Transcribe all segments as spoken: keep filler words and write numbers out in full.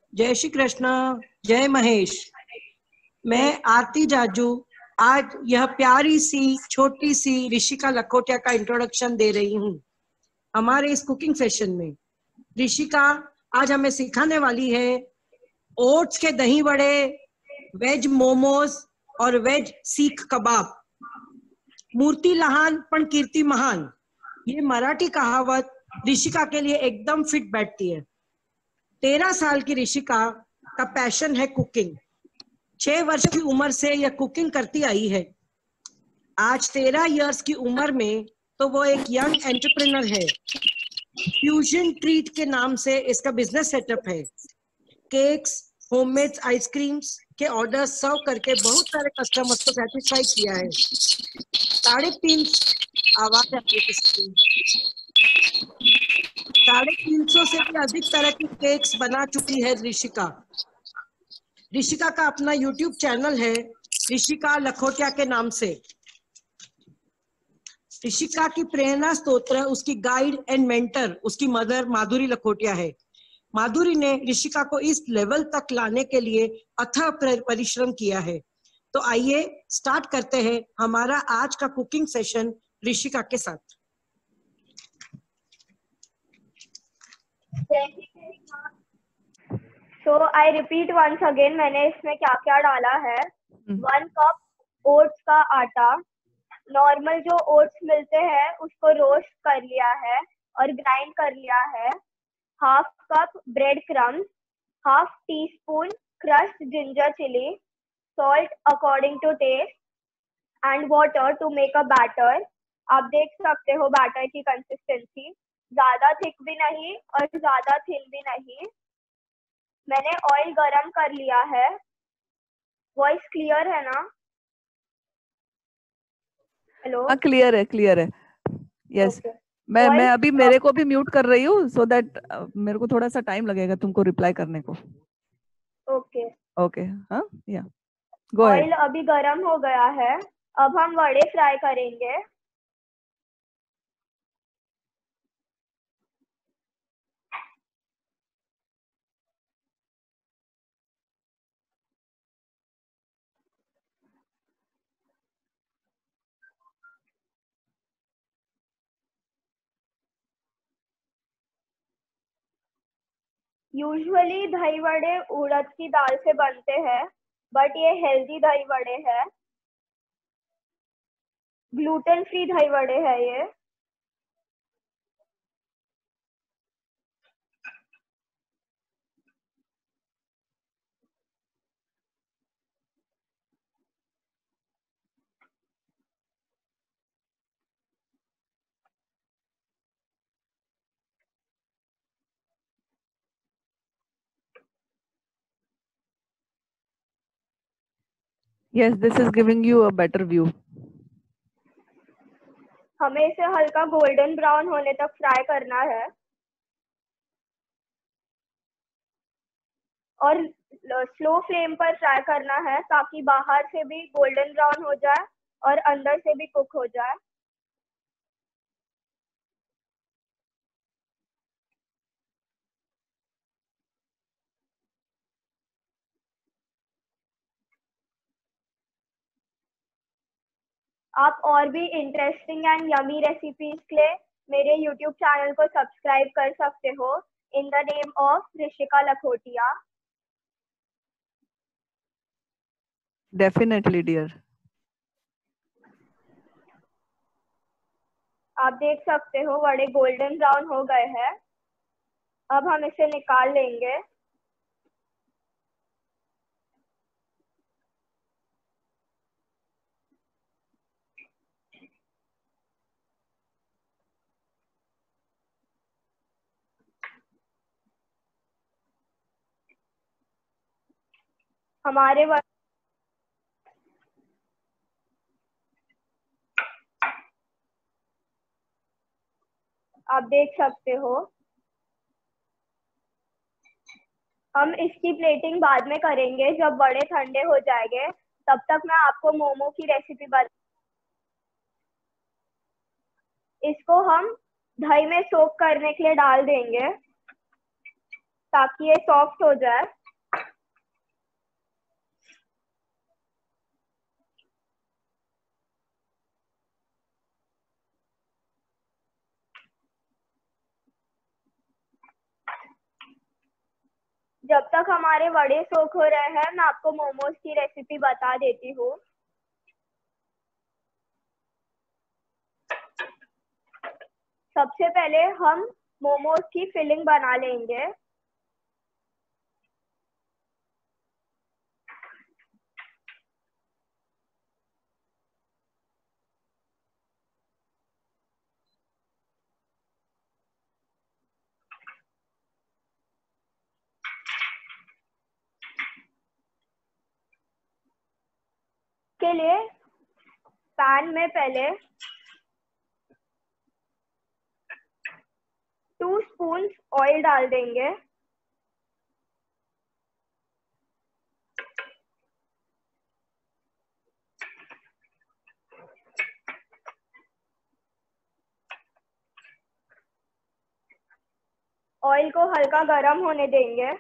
जय श्री कृष्ण, जय महेश। मैं आरती जाजू आज यह प्यारी सी छोटी सी ऋषिका लखोटिया का इंट्रोडक्शन दे रही हूँ हमारे इस कुकिंग सेशन में। ऋषिका आज हमें सिखाने वाली है ओट्स के दही वड़े, वेज मोमोज और वेज सीख कबाब। मूर्ति लहान पण कीर्ति महान, ये मराठी कहावत ऋषिका के लिए एकदम फिट बैठती है। तेरह साल की ऋषिका का पैशन है कुकिंग। छह वर्ष की उम्र से यह कुकिंग करती आई है। आज तेरह इयर्स की उम्र में तो वो एक यंग एंटरप्रेन्योर है। फ्यूजन ट्रीट के नाम से इसका बिजनेस सेटअप है। केक्स, होममेड आइसक्रीम्स के ऑर्डर सर्व करके बहुत सारे कस्टमर्स को सेटिस्फाई किया है। साढ़े तीन आवाज आ रही है साढ़े तीन सौ से भी अधिक तरह की केक्स बना चुकी है ऋषिका। ऋषिका का अपना यूट्यूब चैनल है ऋषिका लखोटिया के नाम से। ऋषिका की प्रेरणा स्तोत्र उसकी गाइड एंड मेंटर उसकी मदर माधुरी लखोटिया है। माधुरी ने ऋषिका को इस लेवल तक लाने के लिए अथक परिश्रम किया है। तो आइए स्टार्ट करते हैं हमारा आज का कुकिंग सेशन ऋषिका के साथ। So I repeat once again, मैंने इसमें क्या क्या डाला है। वन कप ओट्स का आटा, नॉर्मल जो ओट्स मिलते हैं उसको रोस्ट कर लिया है और ग्राइंड कर लिया है। Half cup bread crumbs, half teaspoon crushed ginger chilli, salt according to taste and water to make a batter. आप देख सकते हो बैटर की कंसिस्टेंसी, ज्यादा थिक भी नहीं और ज्यादा थिन भी नहीं। मैंने ऑयल गरम कर लिया है। वॉइस क्लियर है ना? हेलो? हाँ, क्लियर है, क्लियर है। Yes, okay. मैं Voice, मैं अभी मेरे को भी म्यूट कर रही हूँ सो दैट मेरे को थोड़ा सा टाइम लगेगा तुमको रिप्लाई करने को। ओके ओके, हाँ, या गो अहेड। ऑयल अभी गरम हो गया है। अब हम वड़े फ्राई करेंगे। यूजुअली दही वड़े उड़द की दाल से बनते हैं, बट ये हेल्दी दही वड़े हैं, ग्लूटेन फ्री दही वड़े हैं ये। Yes, this is giving you a better view. हमें इसे हल्का गोल्डन ब्राउन होने तक फ्राई करना है और स्लो फ्लेम पर फ्राई करना है ताकि बाहर से भी गोल्डन ब्राउन हो जाए और अंदर से भी कुक हो जाए। आप और भी इंटरेस्टिंग एंड यमी रेसिपीज के लिए मेरे यूट्यूब चैनल को सब्सक्राइब कर सकते हो in the name of Rishika Lakhotia. Definitely dear. आप देख सकते हो वड़े गोल्डन ब्राउन हो गए हैं। अब हम इसे निकाल लेंगे। हमारे वड़े आप देख सकते हो। हम इसकी प्लेटिंग बाद में करेंगे जब बड़े ठंडे हो जाएंगे। तब तक मैं आपको मोमो की रेसिपी बता। इसको हम दही में सोक करने के लिए डाल देंगे ताकि ये सॉफ्ट हो जाए। जब तक हमारे वड़े सोख हो रहे हैं मैं आपको मोमोज की रेसिपी बता देती हूँ। सबसे पहले हम मोमोज की फिलिंग बना लेंगे। के लिए पैन में पहले टू स्पून ऑयल डाल देंगे। ऑयल को हल्का गरम होने देंगे।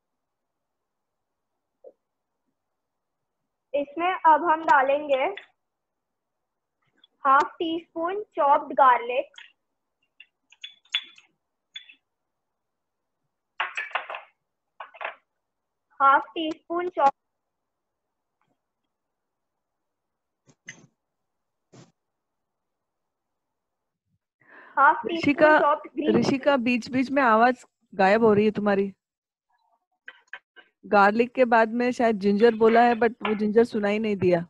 इसमें अब हम डालेंगे half teaspoon chopped garlic, half teaspoon chop half tea Rishika spoon chopped green. Rishika बीच बीच में आवाज गायब हो रही है तुम्हारी। गार्लिक के बाद में शायद जिंजर बोला है, बट वो जिंजर सुनाई नहीं दिया।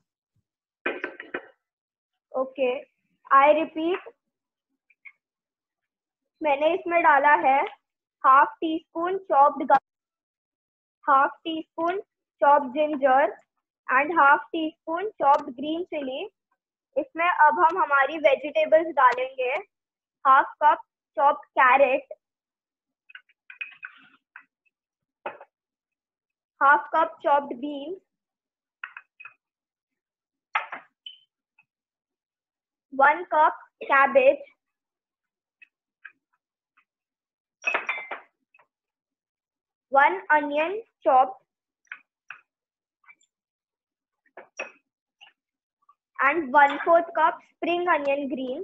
ओके, आई रिपीट, मैंने इसमें डाला है half teaspoon chopped half teaspoon chopped ginger and half teaspoon chopped green chilli. इसमें अब हम हमारी वेजिटेबल्स डालेंगे। Half cup chopped carrot, half cup chopped beans, one cup cabbage, one onion chopped, and one fourth cup spring onion greens।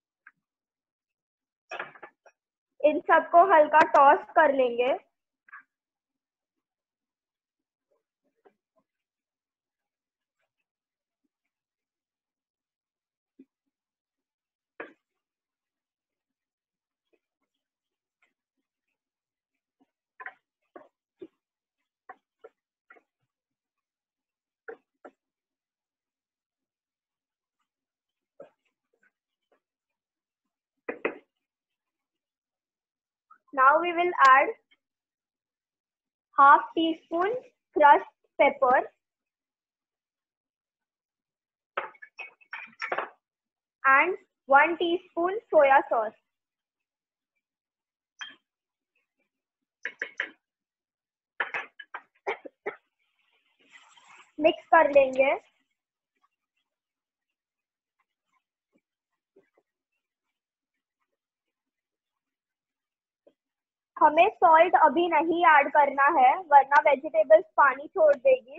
इन सबको हल्का toss कर लेंगे। Now we will add half teaspoon crushed pepper and one teaspoon soya sauce। Mix कर लेंगे। हमें salt अभी नहीं ऐड करना है वरना वेजिटेबल्स पानी छोड़ देगी।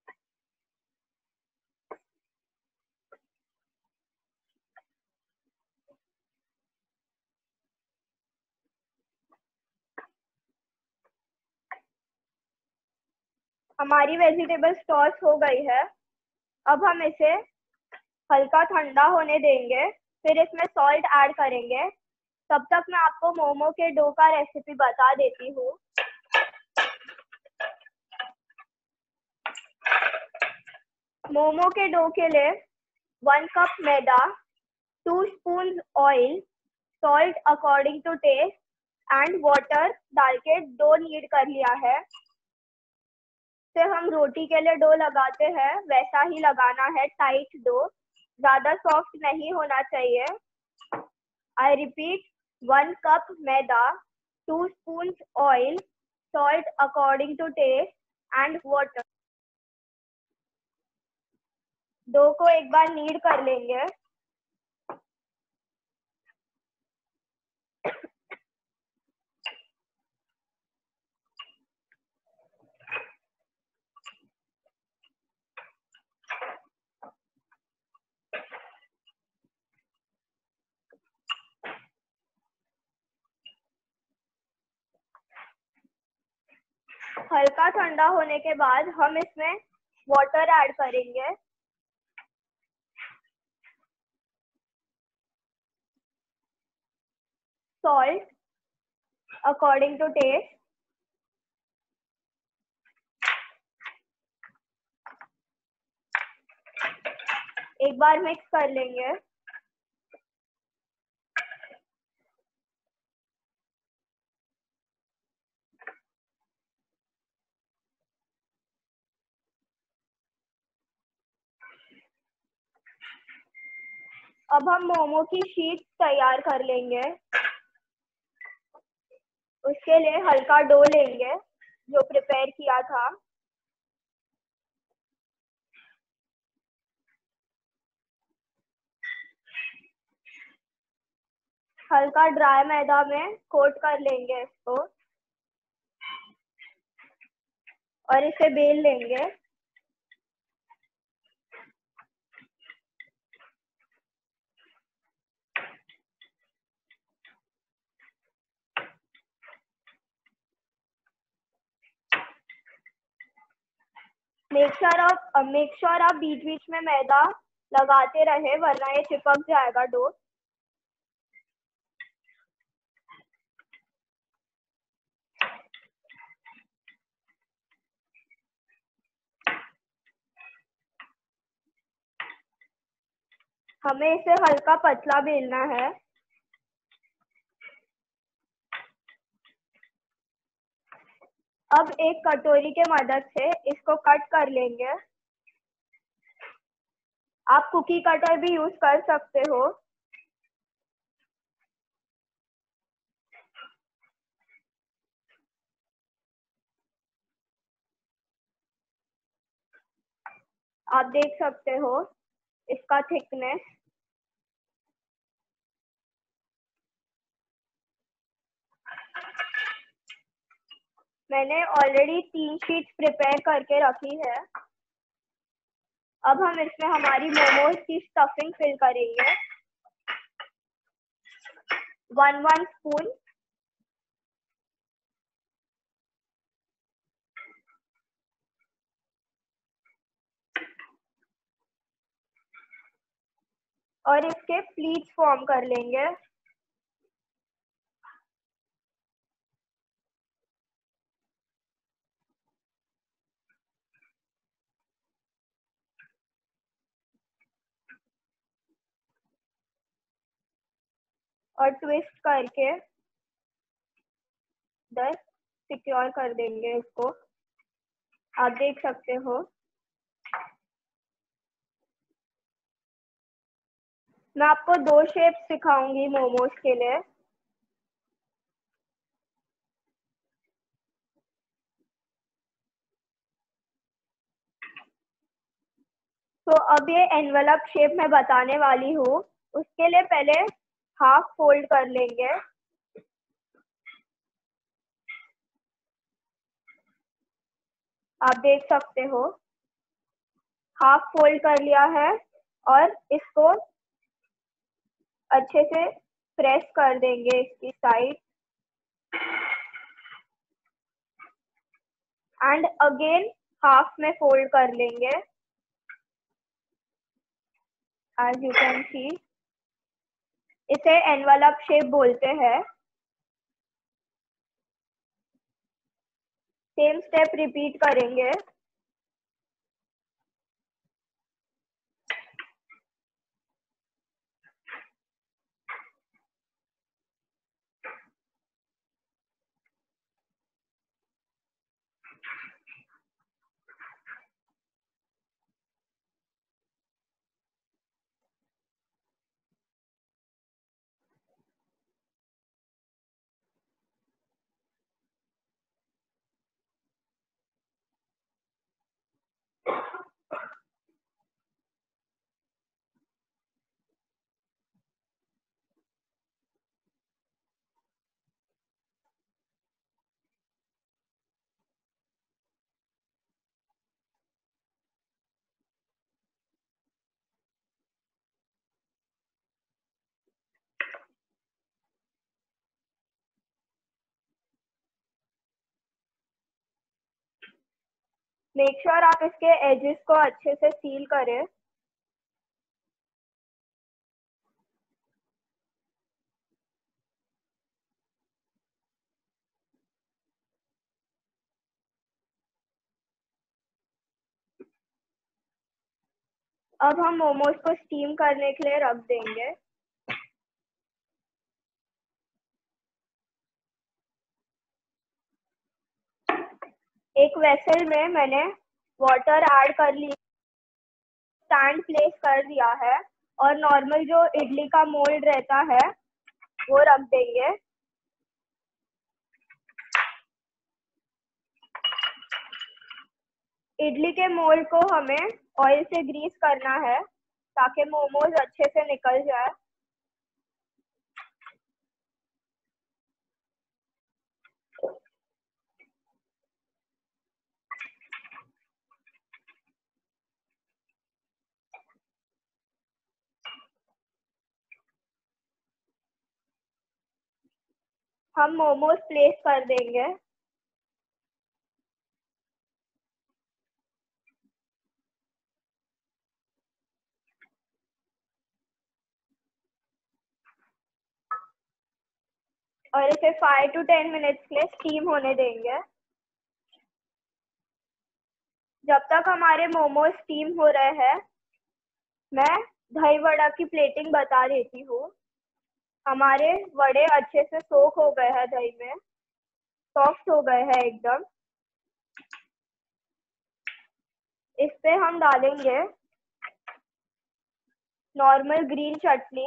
हमारी वेजिटेबल्स टॉस हो गई है। अब हम इसे हल्का ठंडा होने देंगे, फिर इसमें सॉल्ट ऐड करेंगे। तब तक मैं आपको मोमो के डो का रेसिपी बता देती हूँ। मोमो के डो के लिए one cup maida, two spoon oil, salt according to taste and water डाल के डो नीड कर लिया है। से हम रोटी के लिए डो लगाते हैं वैसा ही लगाना है, टाइट डो, ज्यादा सॉफ्ट नहीं होना चाहिए। I repeat, one cup maida, two spoon oil, salt according to taste and water. Dough को एक बार नीड कर लेंगे। हल्का ठंडा होने के बाद हम इसमें वाटर ऐड करेंगे। Salt according to taste. एक बार मिक्स कर लेंगे। अब हम मोमो की शीट तैयार कर लेंगे। उसके लिए हल्का डो लेंगे जो प्रिपेयर किया था। हल्का ड्राई मैदा में कोट कर लेंगे इसको और इसे बेल लेंगे। मेक श्योर आप मेक श्योर आप बीच बीच में मैदा लगाते रहे वरना ये चिपक जाएगा डो। हमें इसे हल्का पतला बेलना है। अब एक कटोरी के मदद से इसको कट कर लेंगे। आप कुकी कटर भी यूज कर सकते हो। आप देख सकते हो इसका थिकनेस। मैंने ऑलरेडी तीन शीट प्रिपेयर करके रखी है। अब हम इसमें हमारी मोमोज की स्टफिंग फिल करेंगे। One one spoon. और इसके प्लीट्स फॉर्म कर लेंगे। और ट्विस्ट करके इधर सिक्योर कर देंगे इसको। आप देख सकते हो। मैं आपको दो शेप सिखाऊंगी मोमोज के लिए। तो अब ये एनवेलप शेप मैं बताने वाली हूँ। उसके लिए पहले हाफ फोल्ड कर लेंगे। आप देख सकते हो हाफ फोल्ड कर लिया है और इसको अच्छे से प्रेस कर देंगे इसकी साइड एंड अगेन हाफ में फोल्ड कर लेंगे। एज यू कैन सी इसे एनवेलप शेप बोलते हैं। सेम स्टेप रिपीट करेंगे। मेक श्योर आप इसके एजेस को अच्छे से सील करें। अब हम मोमोज को स्टीम करने के लिए रख देंगे। एक वेसल में मैंने वाटर ऐड कर ली, स्टैंड प्लेस कर दिया है और नॉर्मल जो इडली का मोल्ड रहता है वो रख देंगे। इडली के मोल्ड को हमें ऑयल से ग्रीस करना है ताकि मोमोज अच्छे से निकल जाए। हम मोमोज प्लेस कर देंगे। और इसे फाइव टू टेन मिनट्स के लिए स्टीम होने देंगे। जब तक हमारे मोमोज स्टीम हो रहे हैं, मैं दही वड़ा की प्लेटिंग बता देती हूँ। हमारे वड़े अच्छे से सोख हो गए हैं दही में, सॉफ्ट हो गए हैं एकदम। इस पे हम डालेंगे नॉर्मल ग्रीन चटनी,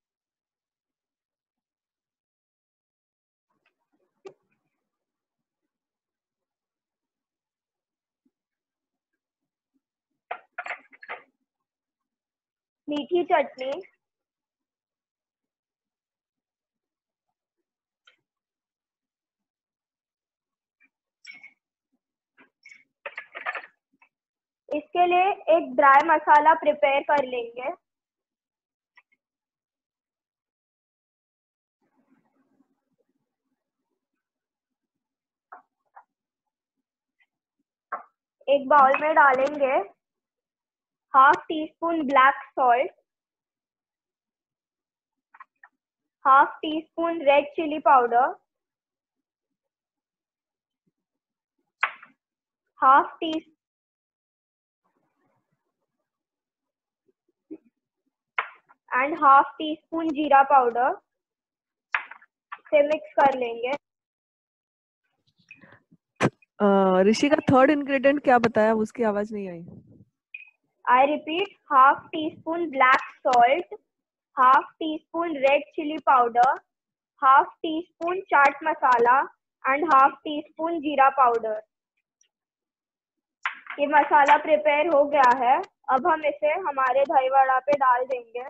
मीठी चटनी, इसके लिए एक ड्राई मसाला प्रिपेयर कर लेंगे। एक बाउल में डालेंगे half teaspoon black salt, half teaspoon red chilli powder, half tea and half teaspoon jeera powder से मिक्स कर लेंगे। ऋषि का थर्ड इंग्रेडिएंट क्या बताया? उसकी आवाज नहीं आई। I repeat, half teaspoon black salt, half teaspoon red chilli powder, half teaspoon chaat masala and half teaspoon jeera powder. ये मसाला प्रिपेयर हो गया है। अब हम इसे हमारे दही वड़ा पे डाल देंगे।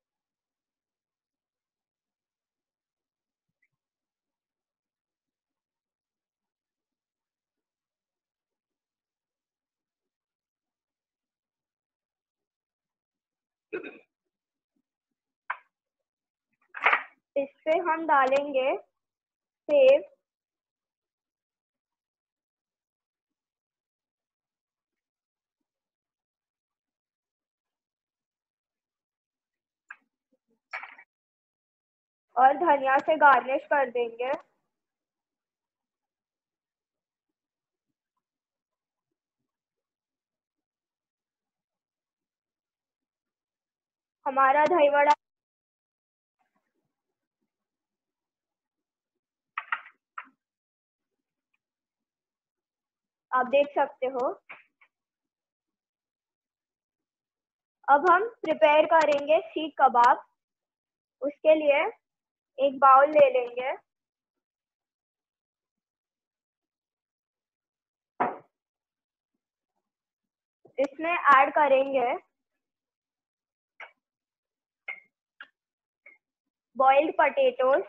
इस पे हम डालेंगे सेव, और धनिया से गार्निश कर देंगे। हमारा दही वड़ा आप देख सकते हो। अब हम प्रिपेयर करेंगे सीख कबाब। उसके लिए एक बाउल ले लेंगे, इसमें ऐड करेंगे बॉइल्ड पोटैटोज।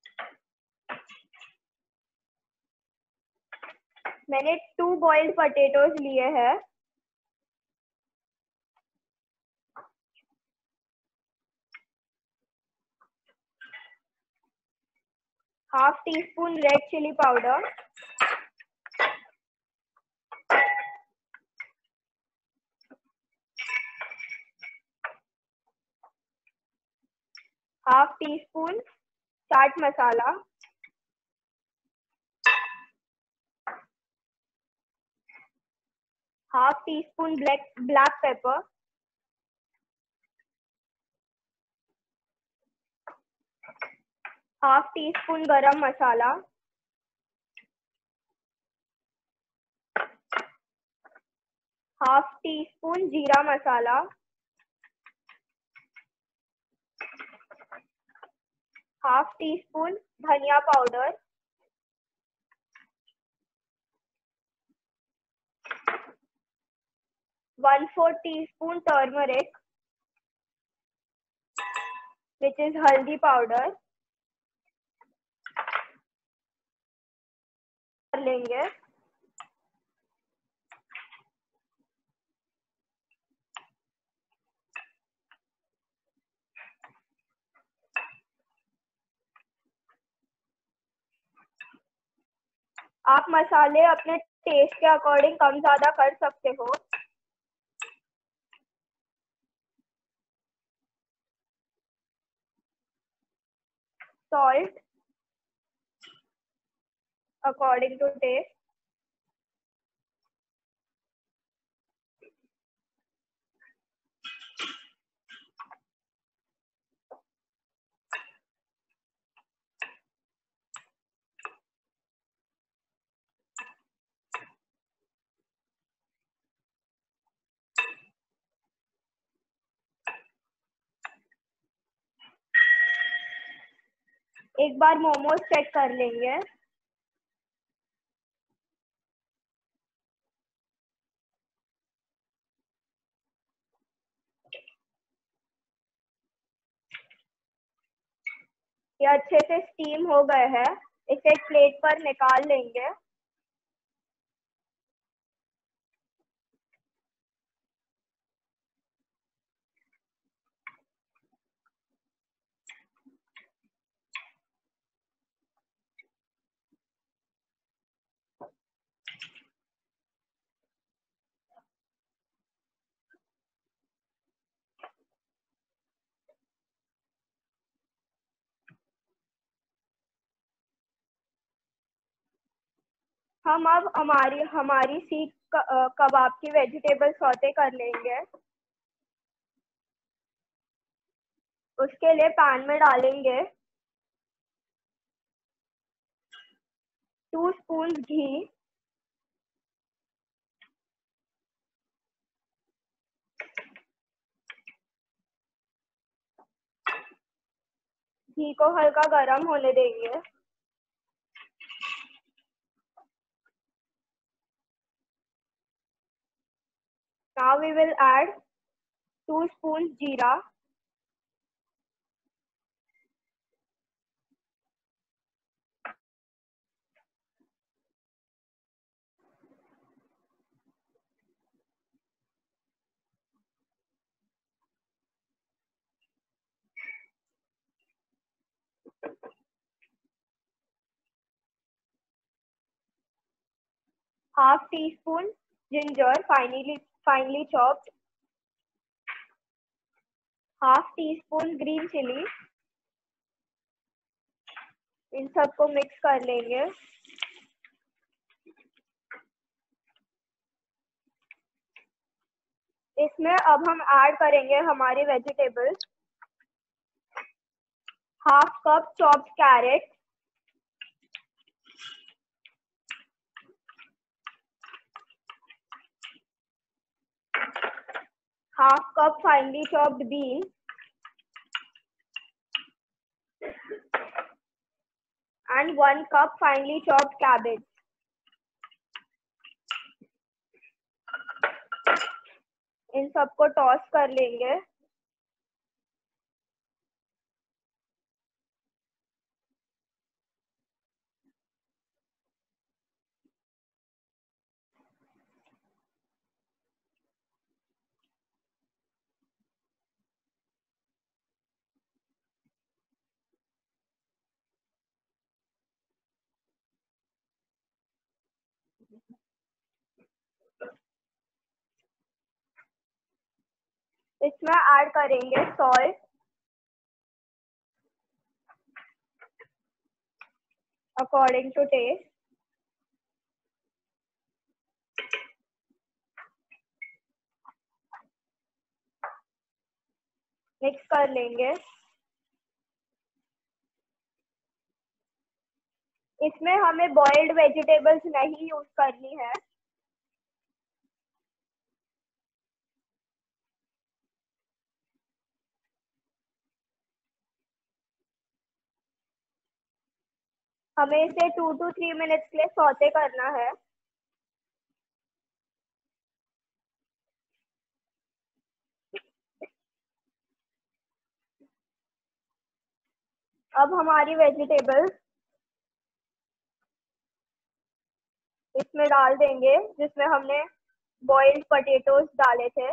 मैंने टू बॉइल्ड पोटैटोज लिए हैं। Half teaspoon red chilli powder, half teaspoon chaat masala, half teaspoon black black pepper, half teaspoon garam masala, half teaspoon jeera masala, half teaspoon dhania powder, one fourth teaspoon turmeric which is haldi powder लेंगे। आप मसाले अपने test के according कम ज्यादा कर सकते हो। Salt according to taste, एक बार मोमोज चेक कर लेंगे। ये अच्छे से स्टीम हो गए हैं, इसे एक प्लेट पर निकाल लेंगे। हम अब हमारी हमारी सीख कबाब की वेजिटेबल सौते कर लेंगे। उसके लिए पैन में डालेंगे टू स्पून घी, घी को हल्का गरम होने देंगे। Now we will add two spoons jeera, half teaspoon ginger finely finely chopped, half teaspoon green chili। इन सबको मिक्स कर लेंगे। इसमें अब हम ऐड करेंगे हमारी vegetables, half cup chopped carrot, half cup finely chopped beans, and one cup finely chopped cabbage। इन सबको टॉस कर लेंगे। इसमें ऐड करेंगे salt, according to taste. Mix कर लेंगे। इसमें हमें बॉइल्ड वेजिटेबल्स नहीं यूज करनी है। हमें इसे टू टू थ्री मिनट्स के लिए सौते करना है। अब हमारी वेजिटेबल्स इसमें डाल देंगे जिसमें हमने बॉइल्ड पोटैटोज डाले थे।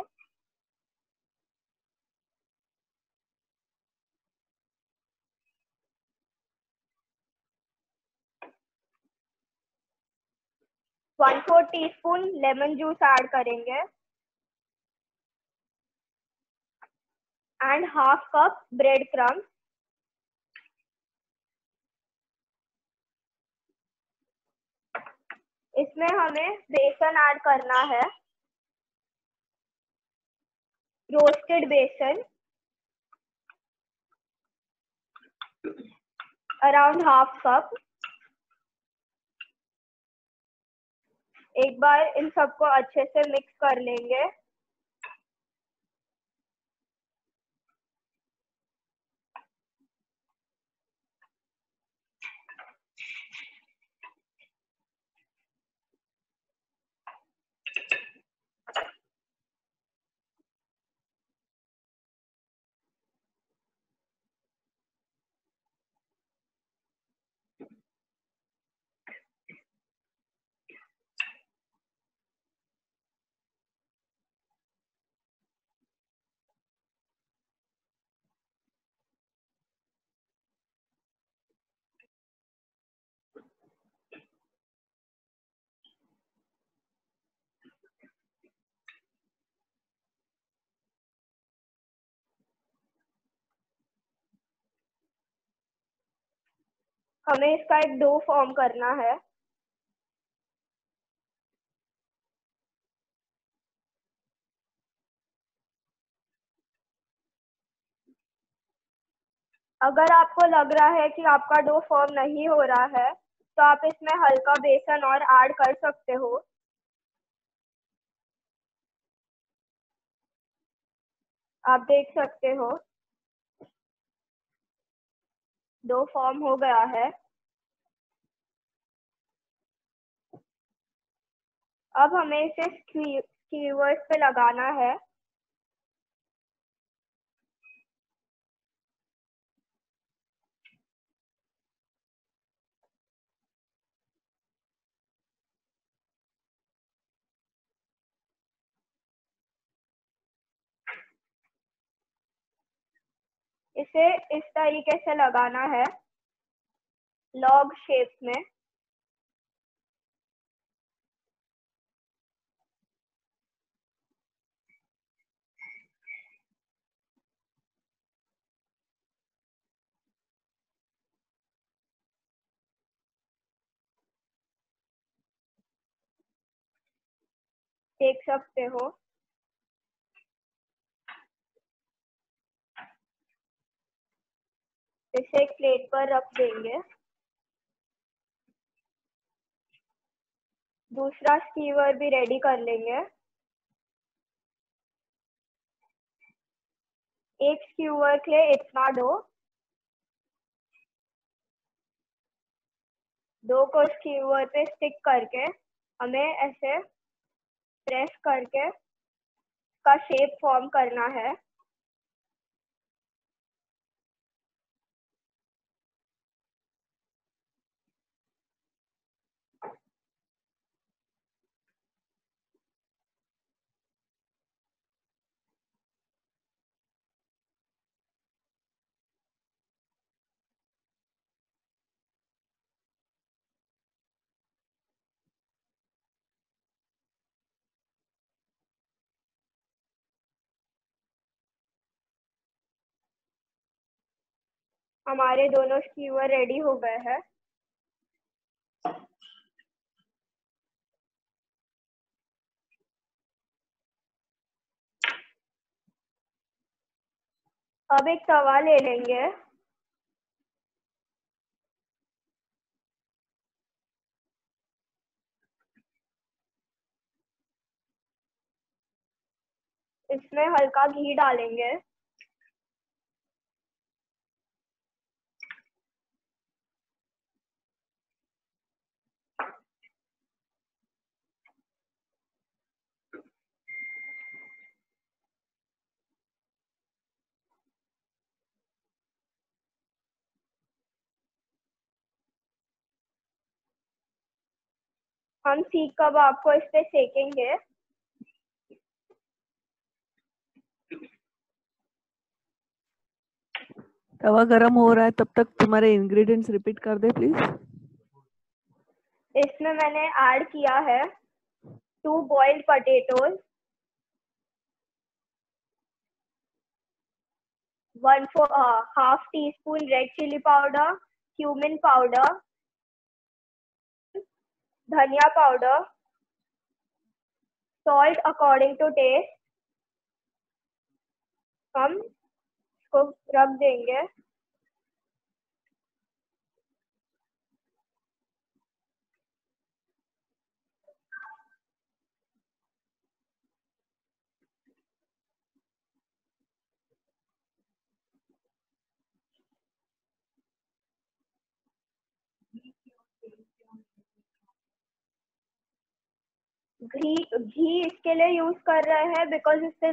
One four teaspoon lemon juice add करेंगे and half cup bread crumbs. इसमें हमें बेसन ऐड करना है, रोस्टेड बेसन अराउंड हाफ कप। एक बार इन सबको अच्छे से मिक्स कर लेंगे। हमें इसका एक डो फॉर्म करना है। अगर आपको लग रहा है कि आपका डो फॉर्म नहीं हो रहा है तो आप इसमें हल्का बेसन और ऐड कर सकते हो। आप देख सकते हो डो फॉर्म हो गया है। अब हमें इसे स्क्यूवर्स पे लगाना है। इसे इस तरीके से लगाना है, लॉग शेप में। देख सकते हो इसे एक प्लेट पर रख देंगे। दूसरा स्कीवर भी रेडी कर लेंगे। एक स्कीवर के लिए इतना डो, डो को स्कीवर पे स्टिक करके हमें ऐसे प्रेस करके का शेप फॉर्म करना है। हमारे दोनों स्कीवर रेडी हो गए हैं। अब एक तवा ले लेंगे। इसमें हल्का घी डालेंगे। हम सीख कबाब को इस पे सेकेंगे। तवा गरम हो रहा है, तब तक तुम्हारे इंग्रेडिएंट्स रिपीट कर दे प्लीज। इसमें मैंने ऐड किया है two boiled potatoes, one four half teaspoon red chilli powder, cumin powder, dhania powder, salt according to taste. हम इसको रख देंगे। घी घी इसके लिए यूज कर रहे हैं बिकॉज इससे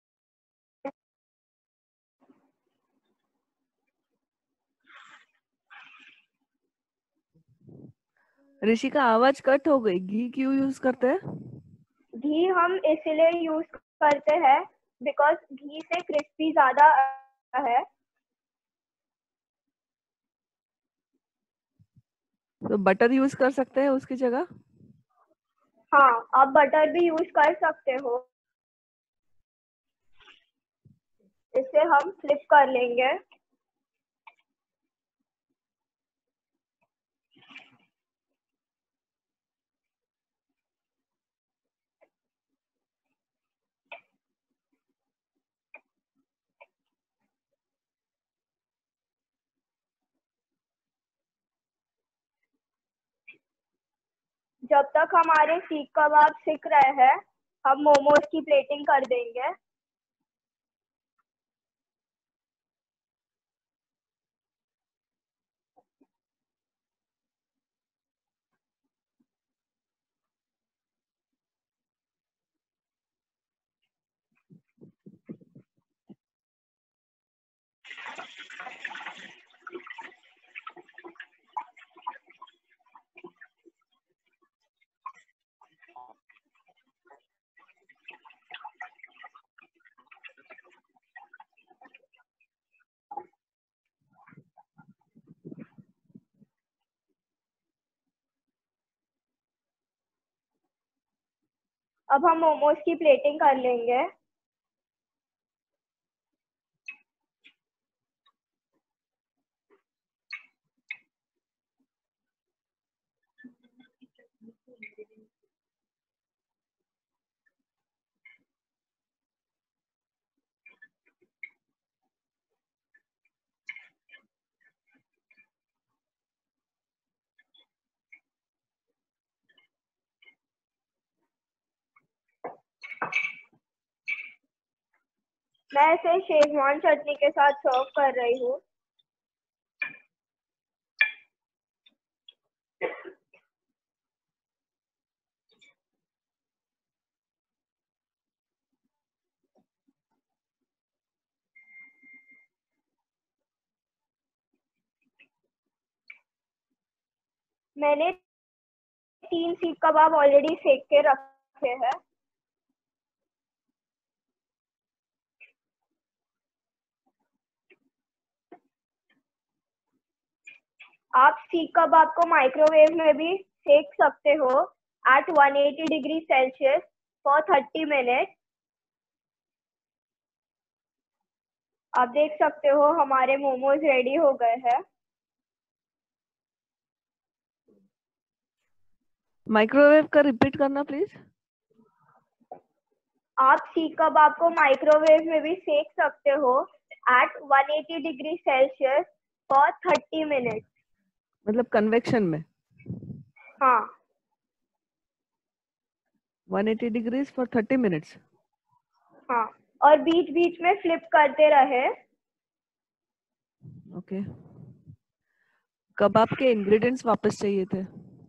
ऋषिका आवाज कट हो गई। घी क्यों यूज करते हैं? घी हम इसलिए यूज करते हैं बिकॉज घी से क्रिस्पी ज्यादा है। तो बटर यूज कर सकते हैं उसकी जगह? हाँ, आप बटर भी यूज कर सकते हो। इसे हम फ्लिप कर लेंगे। जब तक हमारे सीख कबाब सिक रहे हैं, हम मोमोज की प्लेटिंग कर देंगे। अब हम मोमोज की प्लेटिंग कर लेंगे। मैं इसे शेजवान चटनी के साथ सर्व कर रही हूँ। मैंने तीन सीख कबाब ऑलरेडी सेक के रखे हैं। आप सीख कबाब को माइक्रोवेव में भी सेक सकते हो at one eighty degree Celsius for thirty minute. आप देख सकते हो हमारे मोमोज रेडी हो गए हैं। माइक्रोवेव का रिपीट करना प्लीज। आप सीख कबाब को माइक्रोवेव में भी सेक सकते हो at one eighty degree Celsius for thirty minutes. मतलब कन्वेक्शन में? हाँ. one eighty degrees for thirty minutes. हाँ, और बीच बीच में फ्लिप करते रहे. Okay okay. कबाब के इंग्रेडिएंट्स वापस चाहिए थे.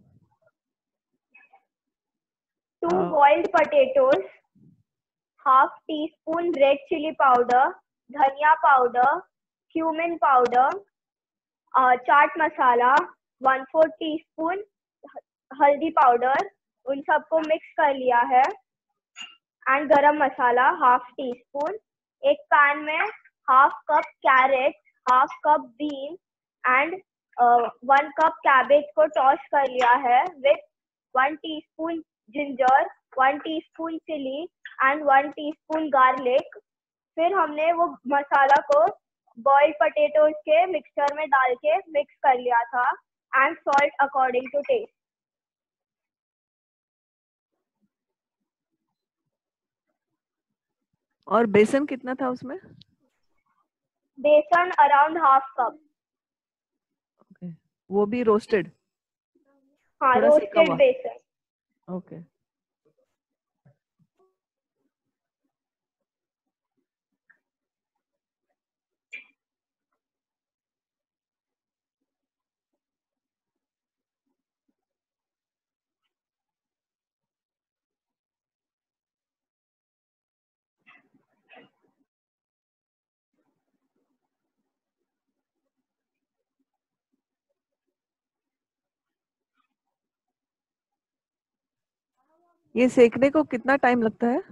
Two uh, boiled potatoes, half teaspoon red chili powder, धनिया powder, cumin powder, uh, chaat masala, one fourth teaspoon haldi powder, उन सबको मिक्स कर लिया है. And garam masala half teaspoon. एक पैन में half cup carrot, half cup bean and one cup cabbage को toss कर लिया है with one teaspoon ginger, one teaspoon chilli and one teaspoon garlic. फिर हमने वो मसाला को बॉइल्ड पोटैटोज के मिक्सचर में डाल के मिक्स कर लिया था. And salt according to taste. और बेसन कितना था उसमें? बेसन अराउंड हाफ कप. ओके, वो भी रोस्टेड? हाँ, रोस्टेड बेसन. ओके. ये सेकने को कितना टाइम लगता है?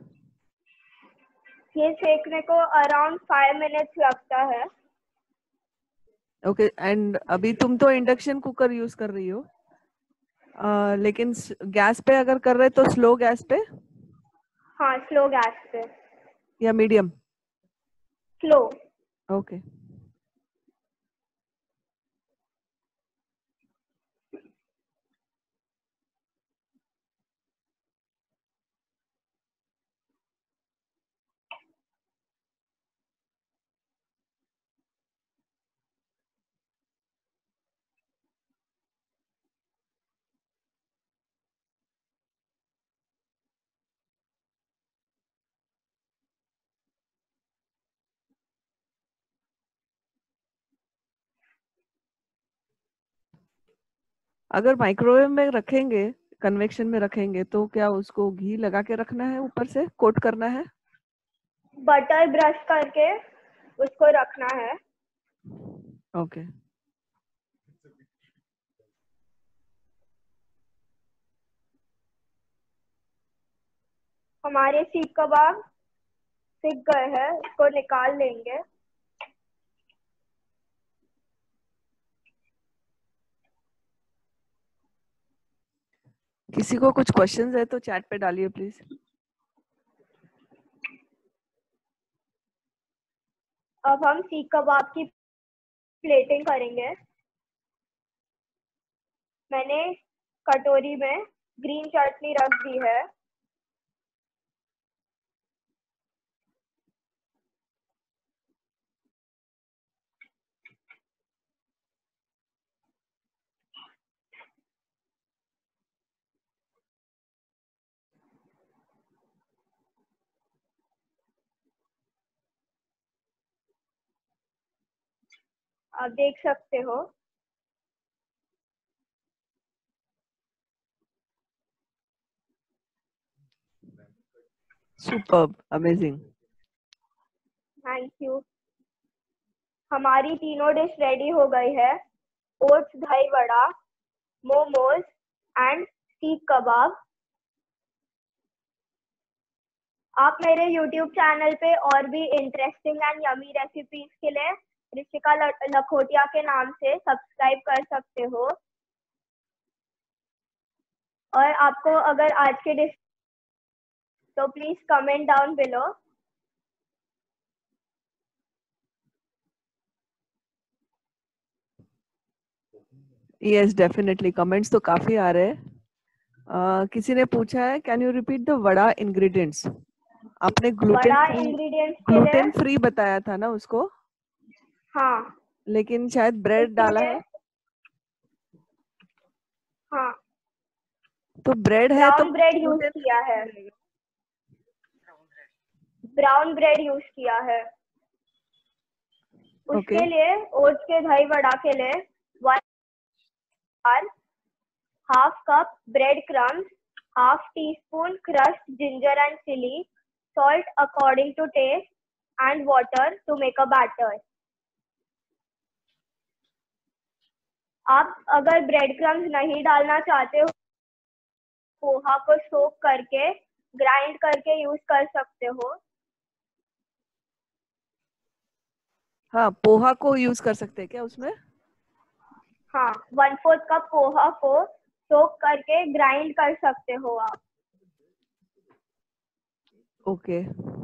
ये सेकने को अराउंड फाइव मिनट्स लगता है. ओके okay, एंड अभी तुम तो इंडक्शन कुकर यूज कर रही हो, uh, लेकिन गैस पे अगर कर रहे तो स्लो गैस पे? हाँ, स्लो गैस पे. या मीडियम? स्लो. Okay okay. अगर माइक्रोवेव में रखेंगे, कन्वेक्शन में रखेंगे, तो क्या उसको घी लगा के रखना है, ऊपर से कोट करना है? बटर ब्रश करके उसको रखना है. Okay okay. हमारे सीख कबाब सिक गए हैं, इसको निकाल लेंगे. किसी को कुछ क्वेश्चंस है तो चैट पे डालिए प्लीज. अब हम सीख कबाब की प्लेटिंग करेंगे. मैंने कटोरी में ग्रीन चटनी रख दी है. आप देख सकते हो. Superb, amazing. Thank you. हमारी तीनों डिश रेडी हो गई है. ओट्स दही वड़ा, मोमोज एंड सीख कबाब. आप मेरे यूट्यूब चैनल पे और भी इंटरेस्टिंग एंड यमी रेसिपीज के लिए ऋषिका लखोटिया के नाम से सब्सक्राइब कर सकते हो. और आपको अगर आज के डिश तो please comment down below. Yes, definitely comments तो काफी आ रहे हैं. uh, किसी ने पूछा है, can you repeat the vada ingredients? आपने ग्लूटेन फ्री ग्लूटेन फ्री बताया था ना उसको? हाँ। लेकिन शायद ब्रेड डाला है। हाँ। तो ब्रेड है तो ब्राउन ब्रेड यूज किया है। ब्राउन ब्रेड यूज किया है। उसके okay. लिए ओट्स के दही वड़ा के लिए one half cup bread crumbs, half teaspoon crushed ginger and chilli, salt according to taste, and water to make a batter. आप अगर ब्रेड क्रम्स नहीं डालना चाहते हो, पोहा को सोक करके ग्राइंड करके यूज कर सकते हो। हाँ, पोहा को यूज कर सकते हैं क्या उसमें? हाँ, वन फोर्थ कप पोहा को सोक करके ग्राइंड कर सकते हो आप। ओके।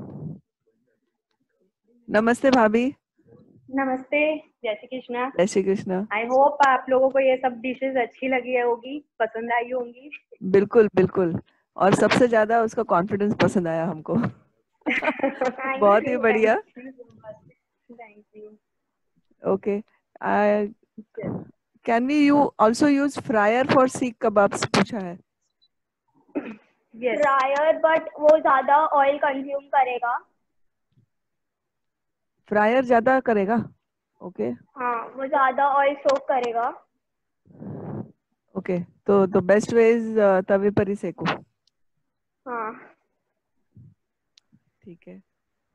नमस्ते भाभी। नमस्ते, जय श्री कृष्णा। जय श्री कृष्णा। आई होप आप लोगों को ये सब डिशेस अच्छी लगी होगी, पसंद आई होंगी। बिल्कुल बिल्कुल, और सबसे ज्यादा उसका कॉन्फिडेंस पसंद आया हमको। बहुत ही बढ़िया। Thank you. Okay, can we you also use fryer for seekh kebabs पूछा है। yes. फ्रायर, बट वो ज्यादा ऑयल कंज्यूम करेगा। फ्रायर ज्यादा करेगा। Okay okay. हाँ, वो ज्यादा ऑयल सोक करेगा। Okay okay. तो तो बेस्ट वे इज तवे पर ही सेको। हाँ, ठीक है।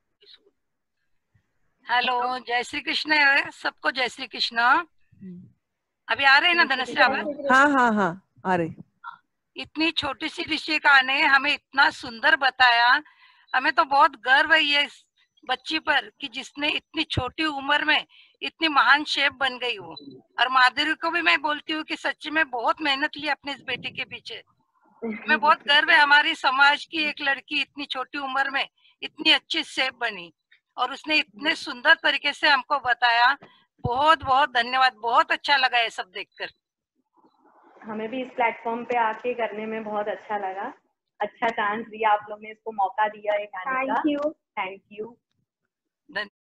हेलो, जय श्री कृष्ण सबको। जय श्री कृष्ण। अभी आ रहे हैं ना धनश्री आवाज? हाँ हाँ हाँ आ रही। इतनी छोटी सी ऋषिका ने हमें इतना सुंदर बताया। हमें तो बहुत गर्व है ये बच्ची पर कि जिसने इतनी छोटी उम्र में इतनी महान शेफ बन गई हो। और माधुरी को भी मैं बोलती हूँ कि सच्ची में बहुत मेहनत ली अपने इस बेटी के पीछे। हमें बहुत गर्व है हमारी समाज की एक लड़की इतनी छोटी उम्र में इतनी अच्छी शेफ बनी और उसने इतने सुंदर तरीके से हमको बताया। बहुत बहुत धन्यवाद। बहुत अच्छा लगा ये सब देखकर। हमें भी इस प्लेटफॉर्म पे आके करने में बहुत अच्छा लगा। अच्छा चांस दिया आप लोग ने, इसको मौका दिया एक आने का। Thank you. Thank you.